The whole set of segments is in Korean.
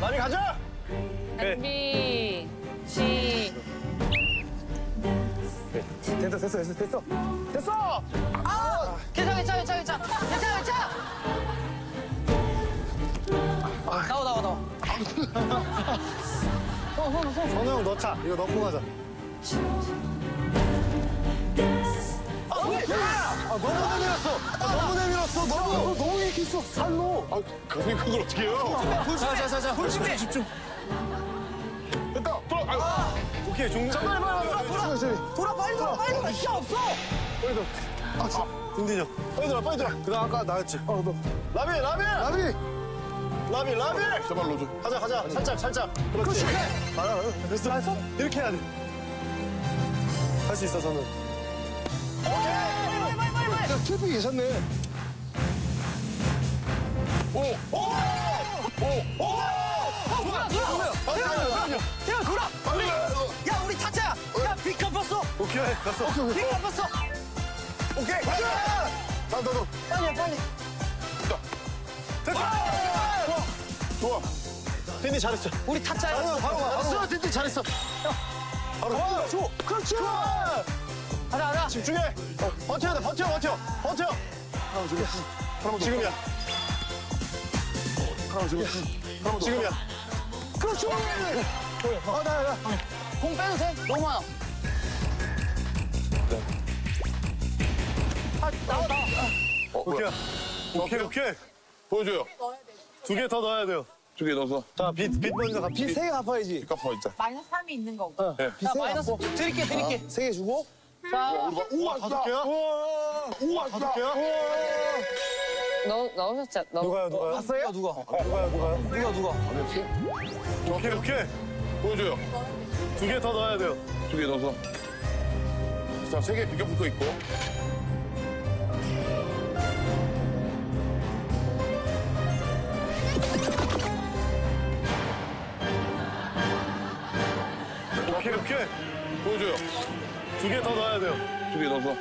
나비 가자. 준비, 시. 됐어. 아! 괜찮아. 나와. 선우 형 넣자. 이거 넣고 가자. 너무 내밀었어. 너무 이렇게 있어. 살로. 가슴이 큰 걸 어떻게 해요? 자. 집중. 집중. 됐다. 돌아. 오케이, 종료. 돌아, 빨리 돌아. 시간 없어. 빨리 들어. 딘딘 형. 빨리 들어. 그다음 아까 나였지. 너. 라비. 제발 넣어줘. 가자. 살짝. 그렇지. 됐어. 이렇게 해야 돼. 할 수 있어, 저는. 빨리. 킬피 계셨네. 돌아. 야, 우리 타짜야. 야, 빅 갚았어. 오케이, 갔어. 빅 갚았어. 오케이, 가자! 나도. 빨리. 됐다! 좋아. 딘딘 잘했어. 우리 타짜야. 바로. 딘딘 잘했어. 바로. 그렇지! 가자. 집중해. 버텨야 돼, 버텨. 지금이야. 지금이야. 그렇지! 나. 공 빼도 돼? 너무 많아. 나와. 오케이. 보여줘요. 2개 더 넣어야 돼요. 2개 넣어서. 자, 빚 먼저 갚. 빚 3개 갚아야지. 갚아 일단. 마이너스 3이 있는 거고. 자, 마이너스 드릴게. 3개 주고. 자, 우와, 5개야? 우와, 5개야? 넣으셨죠? 누가요? 봤어요? 누가? 오케이. 보여줘요. 2개 더 넣어야 돼요. 2개 넣어서. 자, 3개 비껴 붙어 있고. 오케이. 보여줘요. 2개 더 넣어야 돼요. 2개 넣어서.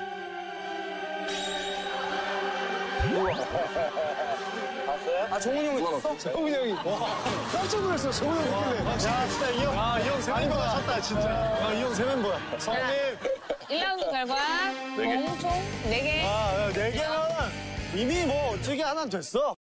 종훈이 형이 넣었어? 정훈이 형이. 깜짝 놀랐어, 정훈이 형이 있길래. 야, 진짜 이 형 세 멤버야. 쳤다, 진짜. 이 형 세 멤버야. 성님. 1라운드 결과 개. 공총 4개. 4개면 이미 뭐 어찌게 하나는 됐어.